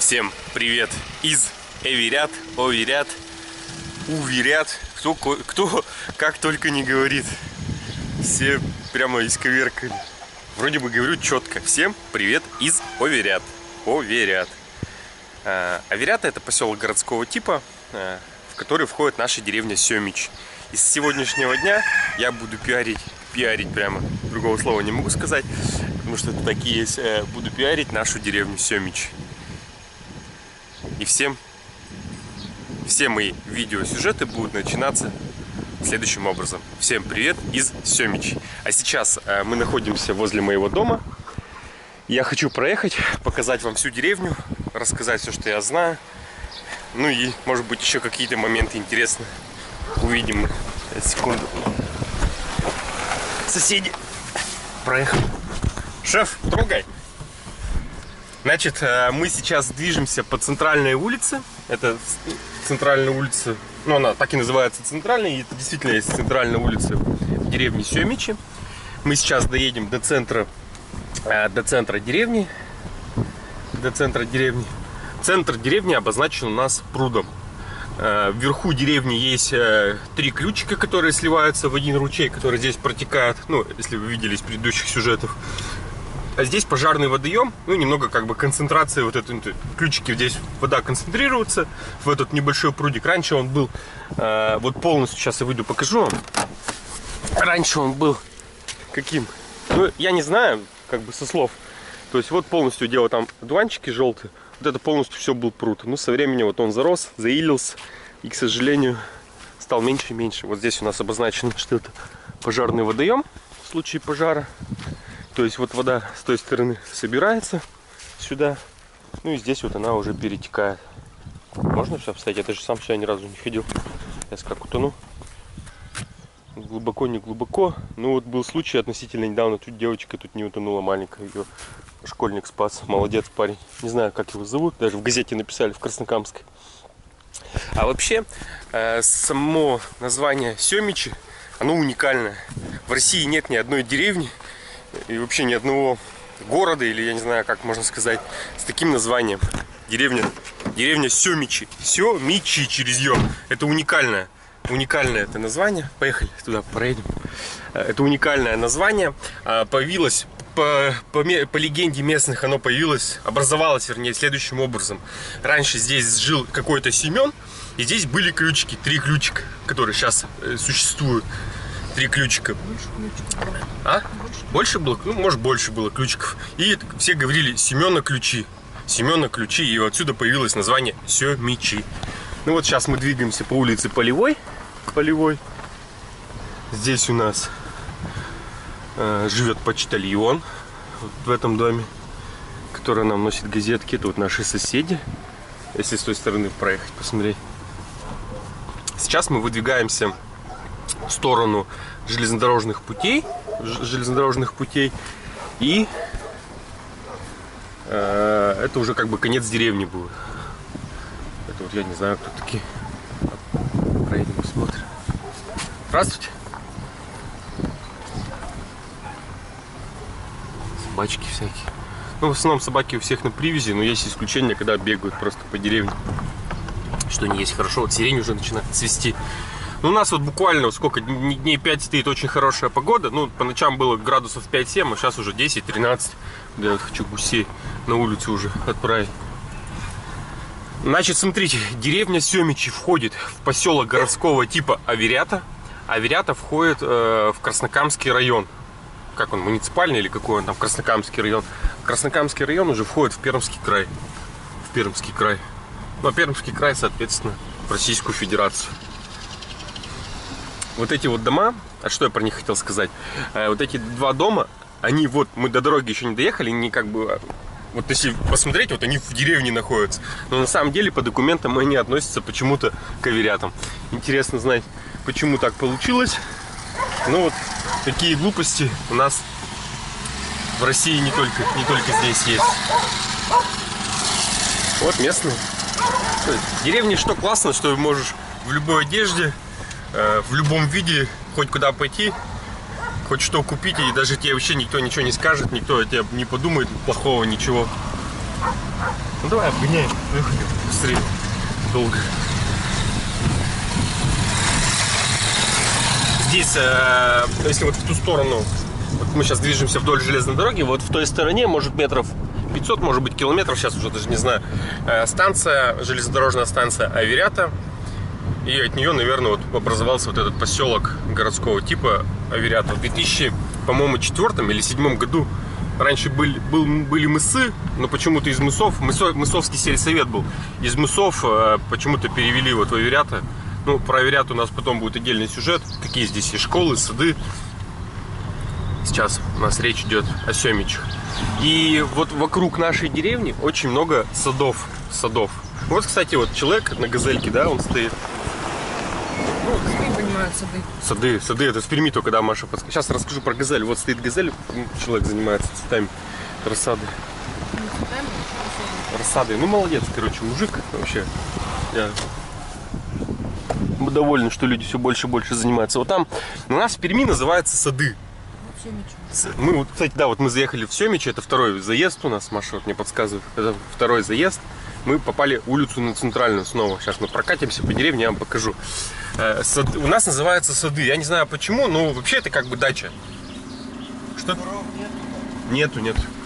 Всем привет из Эверят, Оверят, Уверят, кто как только не говорит. Все прямо исковеркали. Вроде бы говорю четко. Всем привет из Оверят, Оверят. Оверята — это поселок городского типа, в который входит наша деревня Семич. И с сегодняшнего дня я буду пиарить прямо, другого слова не могу сказать, потому что это такие есть, буду пиарить нашу деревню Семич. И все мои видеосюжеты будут начинаться следующим образом. Всем привет из Семич. А сейчас мы находимся возле моего дома. Я хочу проехать, показать вам всю деревню, рассказать все, что я знаю. Ну и, может быть, еще какие-то моменты интересные увидим. Секунду. Соседи. Проехали. Шеф, трогай. Значит, мы сейчас движемся по центральной улице. Это центральная улица, ну она так и называется центральной. И это действительно есть центральная улица в деревне Семичи. Мы сейчас доедем до центра деревни. Центр деревни обозначен у нас прудом. Вверху деревни есть 3 ключика, которые сливаются в один ручей, который здесь протекает. Ну, если вы видели из предыдущих сюжетов. А здесь пожарный водоем, ну немного как бы концентрация вот этой ключики, здесь вода концентрируется в этот небольшой прудик. Раньше он был вот полностью, сейчас я выйду покажу вам. Раньше он был каким? Ну я не знаю, как бы со слов. То есть вот полностью делал там одуванчики желтые, вот это полностью все был пруд. Но со временем вот он зарос, заилился и, к сожалению, стал меньше и меньше. Вот здесь у нас обозначено, что это пожарный водоем в случае пожара. То есть вот вода с той стороны собирается сюда, ну и здесь вот она уже перетекает. Можно все встать? Я даже сам сюда ни разу не ходил. Я как утону. Глубоко, не глубоко. Ну вот был случай относительно недавно, тут девочка тут не утонула, маленькая, ее школьник спас. Молодец парень. Не знаю, как его зовут, даже в газете написали, в Краснокамской. А вообще, само название Семичи, оно уникальное. В России нет ни одной деревни, и вообще ни одного города, или я не знаю, как можно сказать, с таким названием. Деревня Семичи. Семичи через Ё. Это уникальное это название. Поехали туда, проедем. Это уникальное название. Появилось, по легенде местных, оно образовалось, вернее, следующим образом. Раньше здесь жил какой-то Семен, и здесь были ключики, 3 ключика, которые сейчас существуют. 3 ключика. Больше было? Ну, может, больше было ключиков. И все говорили Семена ключи. Семена ключи. И отсюда появилось название Семичи. Ну вот сейчас мы двигаемся по улице Полевой. Здесь у нас живет почтальон. Вот в этом доме, который нам носит газетки. Это вот наши соседи. Если с той стороны проехать, посмотреть. Сейчас мы выдвигаемся в сторону железнодорожных путей, и это уже как бы конец деревни будет. Это вот я не знаю, кто такие. Проедем, посмотрим. Здравствуйте. Собачки всякие. Ну, в основном собаки у всех на привязи, но есть исключения, когда бегают просто по деревне. Что не есть хорошо. Вот сирень уже начинает цвести. Ну, у нас вот буквально сколько дней 5 стоит очень хорошая погода. Ну, по ночам было градусов 5-7, а сейчас уже 10-13. Я вот хочу гусей на улицу уже отправить. Значит, смотрите, деревня Семичи входит в поселок городского типа Оверята. Оверята входит в Краснокамский район. Как он, муниципальный или какой он там, Краснокамский район? Краснокамский район уже входит в Пермский край. Ну, а Пермский край, соответственно, в Российскую Федерацию. Вот эти вот дома, а что я про них хотел сказать? Вот эти 2 дома, они вот, мы до дороги еще не доехали, не как бы, вот если посмотреть, вот они в деревне находятся. Но на самом деле по документам они относятся почему-то к Оверятам. Интересно знать, почему так получилось. Ну вот, такие глупости у нас в России не только здесь есть. Вот местные. В деревне что классно, что можешь в любой одежде, в любом виде хоть куда пойти, хоть что купить, и даже тебе вообще никто ничего не скажет, никто о тебе не подумает плохого, ничего. Ну давай, обгоняем. Быстрее. Долго. Здесь, если вот в ту сторону, вот мы сейчас движемся вдоль железной дороги, вот в той стороне, может, метров 500, может быть, километров, сейчас уже даже не знаю, станция, железнодорожная станция Аверята. И от нее, наверное, вот образовался вот этот поселок городского типа Аверята. В 2000, по-моему, 4 или 7 году раньше были мысы, но почему-то из мысов, мысовский сельсовет был, из мысов почему-то перевели вот в Аверята. Ну, про Аверят у нас потом будет отдельный сюжет, какие здесь есть школы, сады. Сейчас у нас речь идет о Семичах. И вот вокруг нашей деревни очень много садов. Вот, кстати, вот человек на газельке, да, он стоит. Ну, понимают сады. Сады, это в Перми только, да, Маша подсказала. Сейчас расскажу про газель. Вот стоит газель, человек занимается цветами, рассады. Рассады. Ну, молодец, короче, мужик вообще. Я доволен, что люди все больше и больше занимаются. Вот там у нас в Перми называются сады. Мы, вот, кстати, да, вот мы заехали в Семичи, это второй заезд у нас, Маша вот мне подсказывает, это второй заезд. Мы попали улицу на центральную снова. Сейчас мы прокатимся по деревне, я вам покажу. У нас называются сады. Я не знаю почему, но вообще это как бы дача. Что? Нету.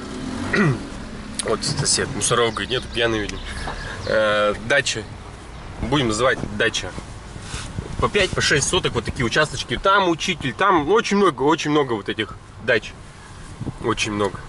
Вот сосед, мусоров, говорит, нету, пьяный видим. Дача. Будем называть дача. По 5, по 6 соток вот такие участочки. Там учитель, там очень много вот этих дач. Очень много.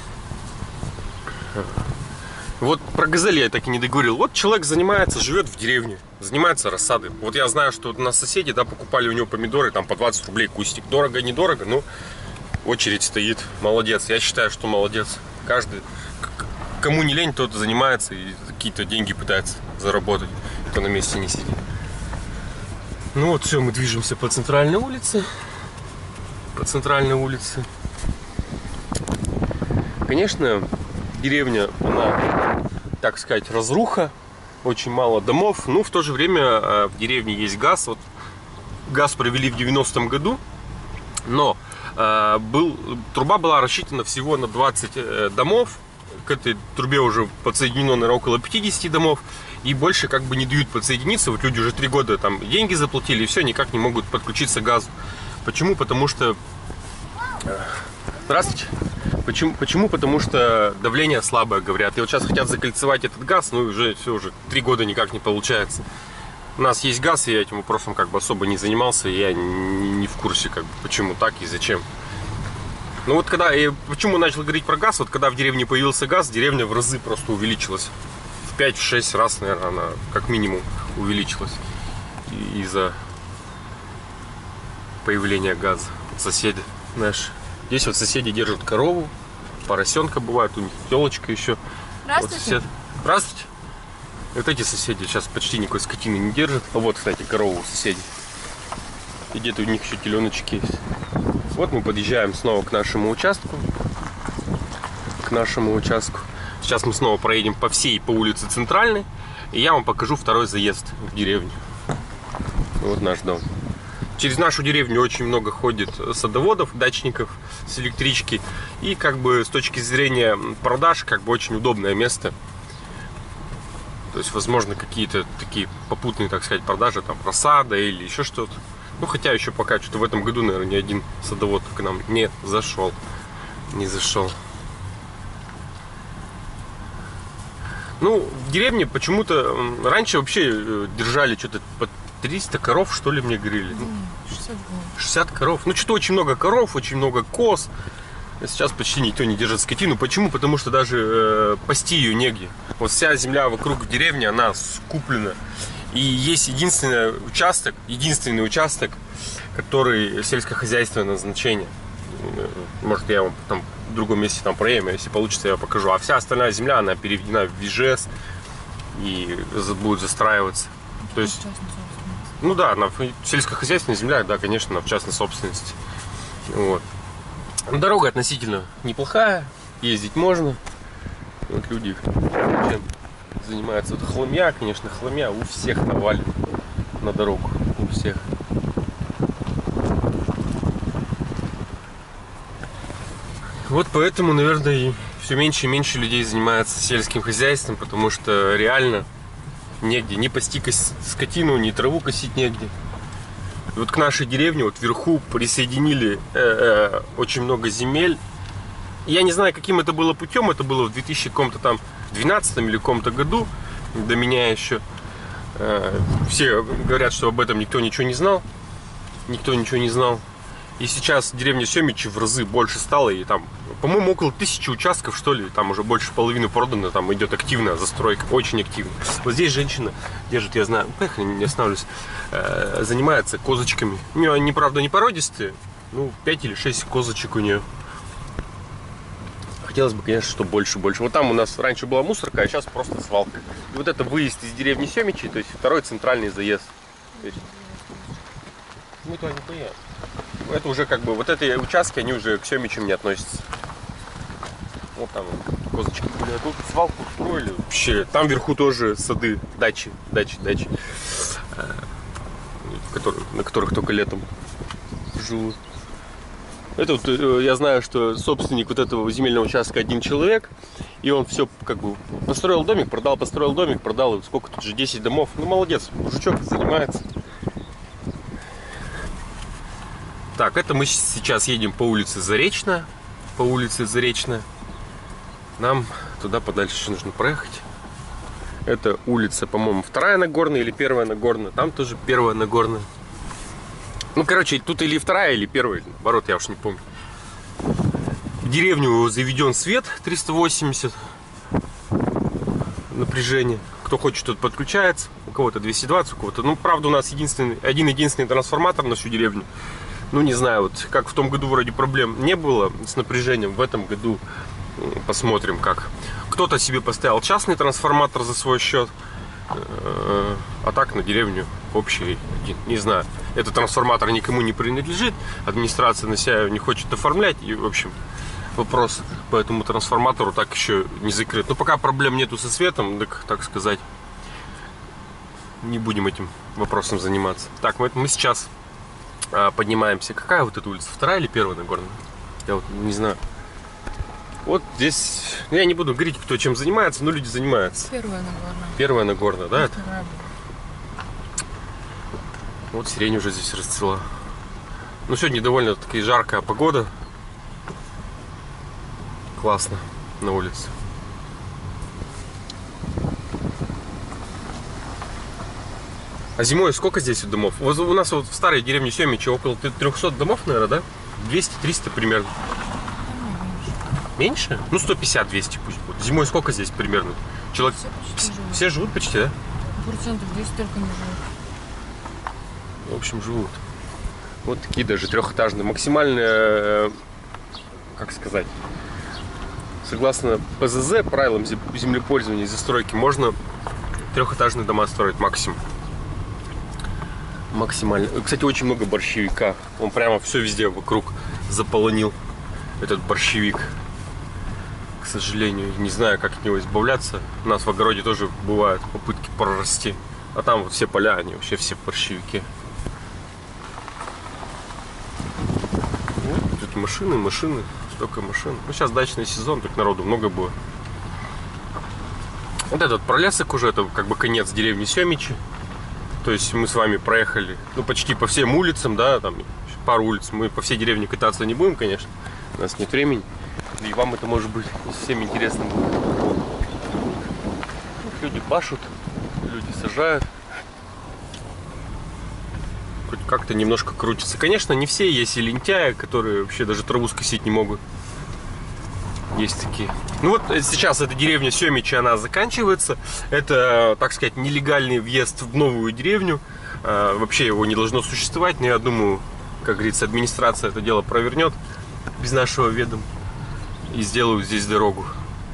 Вот про газель я так и не договорил. Вот человек занимается, живет в деревне, занимается рассадой. Вот я знаю, что у нас соседи, да, покупали у него помидоры там по 20 рублей кустик. Дорого, недорого, но очередь стоит. Молодец. Я считаю, что молодец. Каждый, кому не лень, тот занимается и какие-то деньги пытается заработать, кто на месте не сидит. Ну вот все, мы движемся по центральной улице. Конечно, деревня, она, так сказать, разруха. Очень мало домов. Но в то же время в деревне есть газ. Вот газ провели в 90-м году. Но труба была рассчитана всего на 20 домов. К этой трубе уже подсоединено, наверное, около 50 домов. И больше как бы не дают подсоединиться. Вот люди уже 3 года там деньги заплатили и все, никак не могут подключиться к газу. Почему? Потому что... Здравствуйте. Почему? Потому что давление слабое, говорят. И вот сейчас хотят закольцевать этот газ, но уже 3 года никак не получается. У нас есть газ, и я этим вопросом как бы особо не занимался. И я не в курсе, как бы, почему так и зачем. Ну вот почему начал говорить про газ, вот когда в деревне появился газ, деревня в разы просто увеличилась. В 5-6 раз, наверное, она как минимум увеличилась из-за появления газа. Соседи наши. Здесь вот соседи держат корову, поросенка бывает, у них телочка еще. Здравствуйте. Вот сосед. Здравствуйте. Вот эти соседи сейчас почти никакой скотины не держат. А вот, кстати, корову у соседей. И где-то у них еще теленочки есть. Вот мы подъезжаем снова к нашему участку. Сейчас мы снова проедем по улице Центральной. И я вам покажу второй заезд в деревню. Вот наш дом. Через нашу деревню очень много ходит садоводов, дачников с электрички. И как бы с точки зрения продаж, как бы очень удобное место. То есть, возможно, какие-то такие попутные, так сказать, продажи, там, рассада или еще что-то. Ну, хотя еще пока что-то в этом году, наверное, ни один садовод к нам не зашел. Ну, в деревне почему-то раньше вообще держали что-то по 300 коров, что ли, мне говорили. 60 коров. Ну, что-то очень много коров, очень много коз. Сейчас почти никто не держит скотину. Почему? Потому что даже пасти ее негде. Вот вся земля вокруг деревни, она скуплена. И есть единственный участок, который сельскохозяйственное назначение. Может, я вам там в другом месте там проем, если получится, я вам покажу. А вся остальная земля, она переведена в ИЖС и будет застраиваться. То есть, ну да, сельскохозяйственная земля, да, конечно, она в частной собственности. Вот. Дорога относительно неплохая, ездить можно. Вот люди чем занимаются. Вот хламья, конечно, у всех навален на дорогу, у всех. Вот поэтому, наверное, и все меньше и меньше людей занимается сельским хозяйством, потому что реально негде ни пасти скотину, ни траву косить негде. И вот к нашей деревне вот вверху присоединили очень много земель. Я не знаю, каким это было путем, это было в 2012 или каком-то году, до меня еще. Все говорят, что об этом никто ничего не знал. Никто ничего не знал. И сейчас деревня Семичи в разы больше стала. И там, по-моему, около 1000 участков, что ли. Там уже больше половины продано. Там идет активная застройка. Очень активно. Вот здесь женщина держит, я знаю, поехали, не остановлюсь, занимается козочками. У нее они, правда, не породистые. Ну, 5 или 6 козочек у нее. Хотелось бы, конечно, что больше. Вот там у нас раньше была мусорка, а сейчас просто свалка. И вот это выезд из деревни Семичи, то есть второй центральный заезд. То есть мы туда не поедем. Это уже как бы, вот эти участки, они уже к Семичам не относятся. Вот там козочки были, а тут свалку устроили. Вообще, там вверху тоже сады, дачи, на которых только летом живут. Это вот, я знаю, что собственник вот этого земельного участка один человек, и он все как бы построил домик, продал, и сколько тут же, 10 домов. Ну, молодец, мужичок занимается. Так, это мы сейчас едем по улице Заречная. Нам туда подальше еще нужно проехать. Это улица, по-моему, 2-я Нагорная или 1-я Нагорная. Там тоже 1-я Нагорная. Ну, короче, тут или 2-я, или 1-я, или наоборот, я уж не помню. В деревню заведен свет 380 напряжения. Кто хочет, тот подключается. У кого-то 220, у кого-то... Ну, правда, у нас один-единственный трансформатор на всю деревню. Ну, не знаю, вот как в том году вроде проблем не было с напряжением. В этом году посмотрим, как. Кто-то себе поставил частный трансформатор за свой счет. А так на деревню общий один. Не знаю. Этот трансформатор никому не принадлежит. Администрация на себя не хочет оформлять. И, в общем, вопрос по этому трансформатору так еще не закрыт. Но пока проблем нету со светом, так сказать, не будем этим вопросом заниматься. Так, мы сейчас поднимаемся. Какая вот эта улица? 2-я или 1-я Нагорная? Я вот не знаю. Вот здесь, я не буду говорить, кто чем занимается, но люди занимаются. 1-я Нагорная. 1-я Нагорная, да? Это? 2-я. Вот сирень уже здесь расцвела. Ну, сегодня довольно таки жаркая погода. Классно на улице. А зимой сколько здесь домов? Вот у нас вот в старой деревне Семичи около 300 домов, наверное, да? 200-300 примерно. Меньше? Ну, 150-200 пусть будет. Зимой сколько здесь примерно? Человек... Все живут почти, да? Процентов 10 только не живут. В общем, живут. Вот такие даже трехэтажные. Максимальные, как сказать, согласно ПЗЗ, правилам землепользования и застройки, можно трехэтажные дома строить максимум. Максимально. Кстати, очень много борщевика. Он прямо все везде вокруг заполонил, этот борщевик. К сожалению, не знаю, как от него избавляться. У нас в огороде тоже бывают попытки прорасти. А там вот все поля, они вообще все борщевики. Вот тут машины, столько машин. Ну, сейчас дачный сезон, так народу много будет. Вот этот пролесок уже, это как бы конец деревни Семичи. То есть мы с вами проехали, ну, почти по всем улицам, да, там пару улиц. Мы по всей деревне кататься не будем, конечно. У нас нет времени. И вам это может быть не совсем интересно будет. Люди пашут, люди сажают. Хоть как-то немножко крутится. Конечно, не все, есть и лентяи, которые вообще даже траву скосить не могут. Есть такие. Ну вот сейчас эта деревня Семичи, она заканчивается. Это, так сказать, нелегальный въезд в новую деревню. Вообще его не должно существовать. Но я думаю, как говорится, администрация это дело провернет без нашего ведома. И сделают здесь дорогу.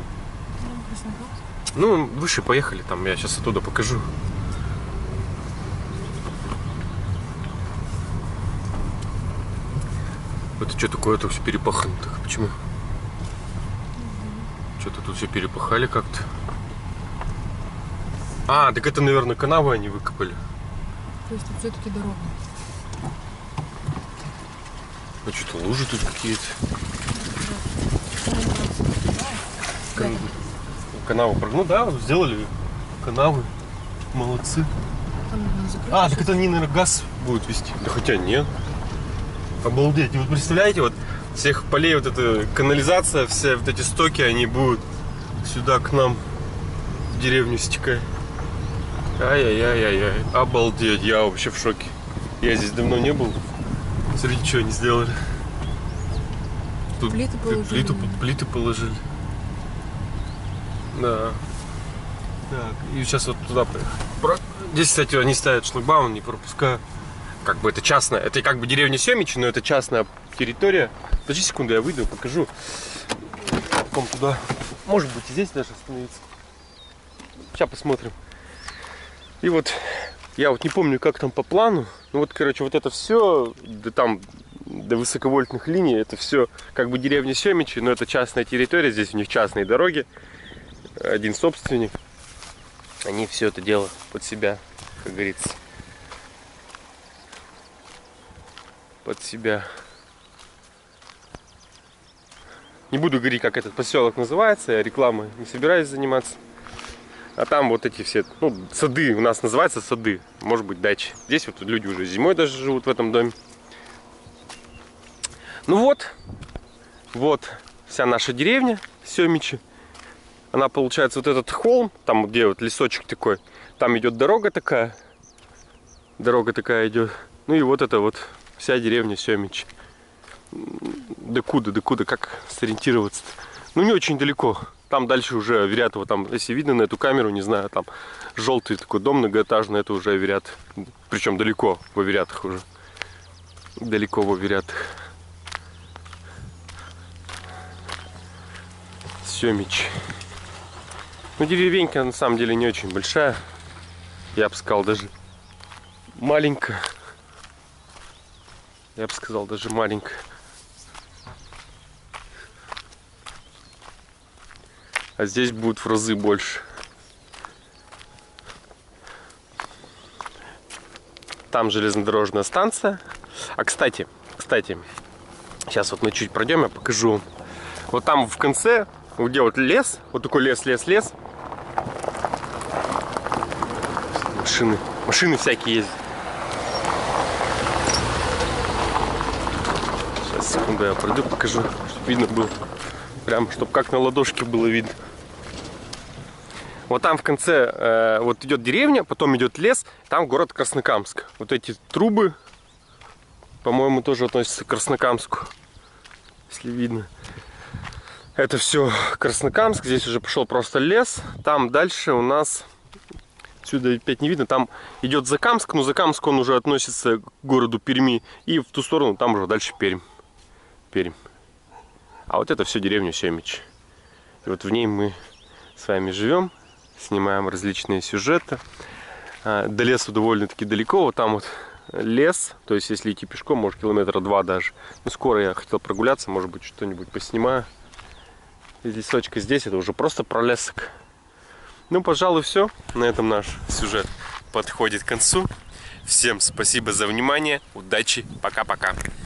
Ну, выше поехали. Там я сейчас оттуда покажу. Это что такое? Это все перепахано. Так, почему? Что-то тут все перепахали как-то. А, так это, наверное, канавы они выкопали. То есть тут все-таки дорога. А что-то лужи тут какие-то. канаву. Ну да, сделали канавы. Молодцы. Там надо закрыть. А, так это они, наверное, газ будут вести. Да хотя нет. Обалдеть. И вот представляете, вот всех полей вот эта канализация, все вот эти стоки, они будут сюда к нам в деревню стекать. Ай-яй-яй-яй-яй. Обалдеть, я вообще в шоке. Я здесь давно не был. Смотрите, что они сделали. Тут Плиты положили. плиты положили. Да. Так, и сейчас вот туда поехали. Здесь, кстати, они ставят шлагбаум, не пропуская. Как бы это частная, это как бы деревня Семичи, но это частная территория. Подожди секунду, я выйду, покажу. Потом туда. Может быть, и здесь даже остановиться. Сейчас посмотрим. И вот, я вот не помню, как там по плану. Ну вот, короче, вот это все, да там до высоковольтных линий, это все как бы деревня Семичи, но это частная территория, здесь у них частные дороги. Один собственник. Они все это дело под себя, как говорится. Под себя. Не буду говорить, как этот поселок называется, я рекламой не собираюсь заниматься. А там вот эти все, ну, сады, у нас называются сады, может быть, дачи. Здесь вот люди уже зимой даже живут в этом доме. Ну вот, вот вся наша деревня Семичи. Она, получается, вот этот холм, там где вот лесочек такой, там идет дорога такая. Дорога такая идет. Ну и вот это вот вся деревня Семичи. Докуда, как сориентироваться-то? Ну не очень далеко. Там дальше уже Аверятово, там, если видно на эту камеру, не знаю, там желтый такой дом многоэтажный, это уже Аверят. Причем далеко в Аверятах уже. Далеко в Аверятах. Семичи. Ну, деревенька на самом деле не очень большая. Я бы сказал, даже маленькая. Я бы сказал, даже маленькая. А здесь будет в разы больше. Там железнодорожная станция. А кстати, сейчас вот мы чуть пройдем, я покажу вам. Вот там в конце, где вот лес, вот такой лес. Машины всякие ездят. Сейчас, секунду, я пройду, покажу, чтобы видно было. Прям, чтобы как на ладошке было видно. Вот там в конце вот идет деревня, потом идет лес, там город Краснокамск. Вот эти трубы, по-моему, тоже относятся к Краснокамску, если видно. Это все Краснокамск, здесь уже пошел просто лес. Там дальше у нас, отсюда опять не видно, там идет Закамск, но Закамск он уже относится к городу Перми. И в ту сторону там уже дальше Пермь. А вот это все деревня Семичи. И вот в ней мы с вами живем, снимаем различные сюжеты. До лесу довольно-таки далеко, вот там вот лес, то есть если идти пешком, может километра 2 даже. Ну скоро я хотел прогуляться, может быть что-нибудь поснимаю. Из лесочка здесь это уже просто пролесок. Ну, пожалуй, все. На этом наш сюжет подходит к концу. Всем спасибо за внимание. Удачи. Пока-пока.